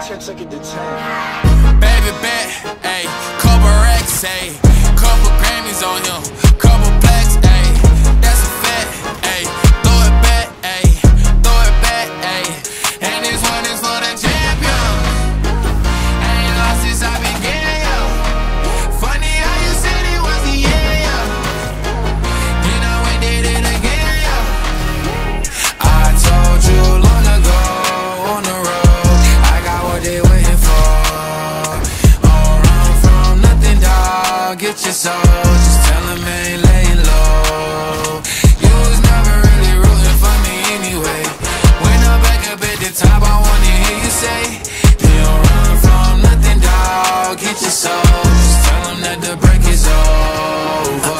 check it to 10. Baby bet, ayy, couple racks, ayy, couple Grammys on him, couple plaques, ayy, that's a fact, ayy, throw it back, ayy, throw it back, ayy, and this one is for the champion. I ain't lost since I began, yo. Funny how you said it was the end, yo. You know we did it again, yo. I told you long ago on the road, I got what they waiting for. Don't run from nothing, dog. Get your soul, just tell them ain't laying low. You was never really rooting for me anyway. When I'm back up at the top, I wanna hear you say, you don't run from nothing, dog. Get your soul, just tell them that the break is over.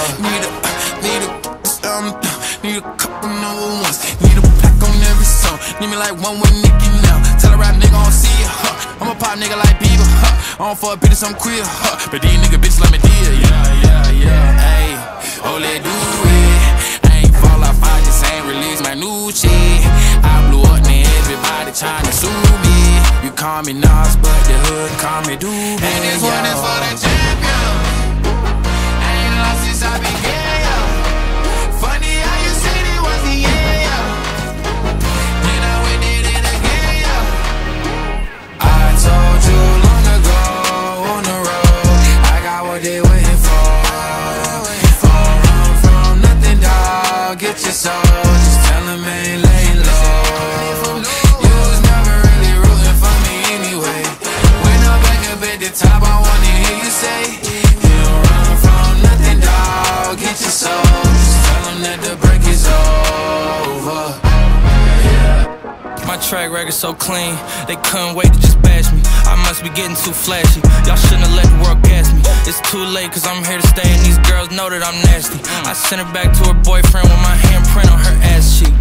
Need a couple number ones. Need a pack on every song. Need me like one with Nicki now. Tell a rap nigga I don't see it, huh. I'm a pop nigga like Bieber, huh. I don't fuck bitches, I'm queer, huh. But these nigga bitches like me dear, yeah. Ayy, oh let do it. I ain't fall off, I just ain't release my new shit. I blew up, now everybody tryna sue me. You call me Nas, but the hood call me Doobie. And this one is for the champion. I ain't lost since I began, yo. Funny how you said it was the end, yo. You know we did it again, yo. I told you long ago on the road, I got what they waiting for. Don't run from nothing, dog. Get your soul, just tell them ain't laying low. You was never really rooting for me anyway. When I'm back up at the top, I wanna hear you say, you don't run from nothing, dog. Get your soul, just tell them that the break is over. My track record so clean, they couldn't wait to just bash me. I must be getting too flashy, y'all shouldn't have let the world gas me. It's too late cause I'm here to stay and these girls know that I'm nasty. I sent her back to her boyfriend with my handprint on her ass cheek.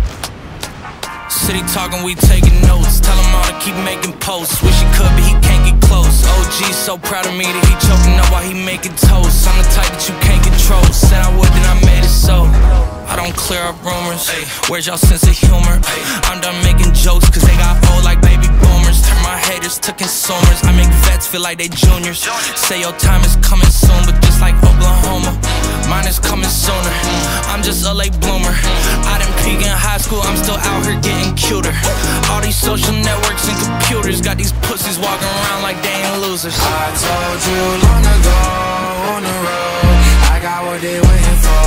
City talking, we taking notes. Tell him all to keep making posts. Wish he could, but he can't get close. OG so proud of me that he choking up while he making toast. I'm the type that you can't control. Said I would, then I made it so. I don't clear up rumors. Where's y'all sense of humor? I'm done making jokes cause they got old like baby boomers. Turn my haters to consumers. I make vets feel like they juniors. Say your time is coming soon, but just like Oklahoma, mine is coming sooner. I'm just a late bloomer. I didn't peak in high school, I'm still out here getting cuter. All these social networks and computers got these pussies walking around like they ain't losers. I told you long ago on the road, I got what they waiting for.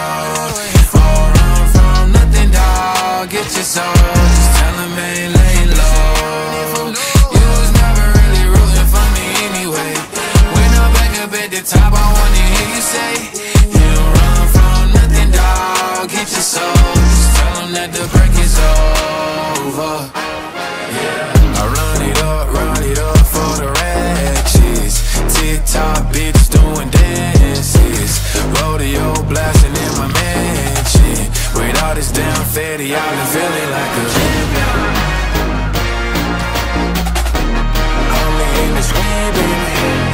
Don't run from nothing, dog. Get your soul, just tell them ain't laying low. You was never really rooting for me anyway. When I'm back up at the top, I wanna hear you say, you don't run from nothing, dog. Get your soul, just tell them that the break is over. I run it up for the ratchets. TikTok bitch doing dances. Rodeo blasting in my mansion. With all this damn fatty, I've been feeling like a champion. Only in the screen, baby.